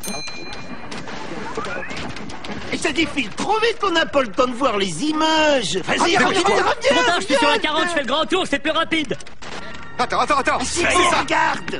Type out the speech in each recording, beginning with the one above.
Et ça défile trop vite qu'on n'a pas le temps de voir les images. Vas-y, reviens. Trop tard, je suis sur la 40, je fais le grand tour, c'est plus rapide. Attends. C'est ça, regarde.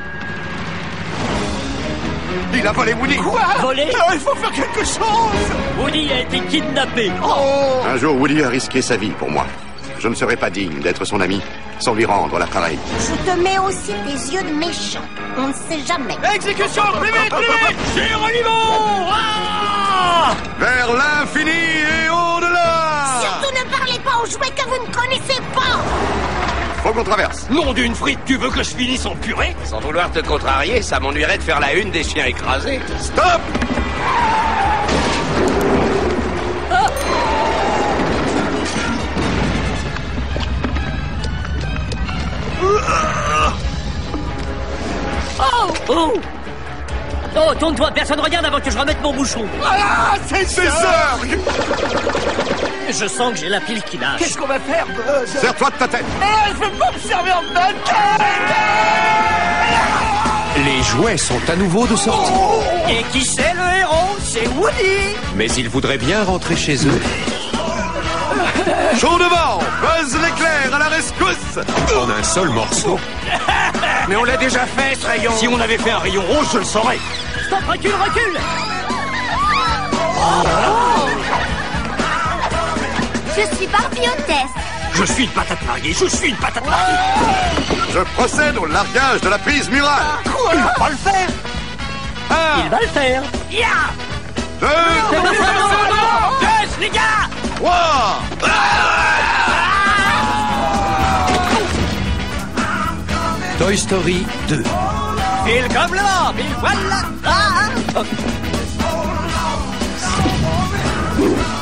Il a volé Woody. Quoi? Volé? Il faut faire quelque chose. Woody a été kidnappé. Oh. Un jour, Woody a risqué sa vie pour moi. Je ne serais pas digne d'être son ami sans lui rendre l'appareil. Je te mets aussi des yeux de méchant. On ne sait jamais. Exécution, plus vite. Sur Olivon. Vers l'infini et au-delà. Surtout ne parlez pas aux jouets que vous ne connaissez pas. Faut qu'on traverse. Nom d'une frite, tu veux que je finisse en purée? Sans vouloir te contrarier, ça m'ennuierait de faire la une des chiens écrasés. Stop. Oh, tourne-toi, personne regarde avant que je remette mon bouchon. Ah, c'est ça. Je sens que j'ai la pile qui lâche. Qu'est-ce qu'on va faire, Buzz? Serre-toi de ta tête. Je veux pas me servir de ma tête. Les jouets sont à nouveau de sortie. Et qui c'est le héros? C'est Woody. Mais ils voudraient bien rentrer chez eux. Chaud devant. Buzz l'éclair à la rescousse. En un seul morceau. Mais on l'a déjà fait, ce rayon. Si on avait fait un rayon rouge, je le saurais. Stop, recule. Je suis Barbie hôtesse. Je suis une patate mariée. Je procède au largage de la prise murale. Quoi? Il va pas le faire. Il va le faire. Deux, Yes, les gars. trois. Toy Story 2. Pile comme là, pile voilà.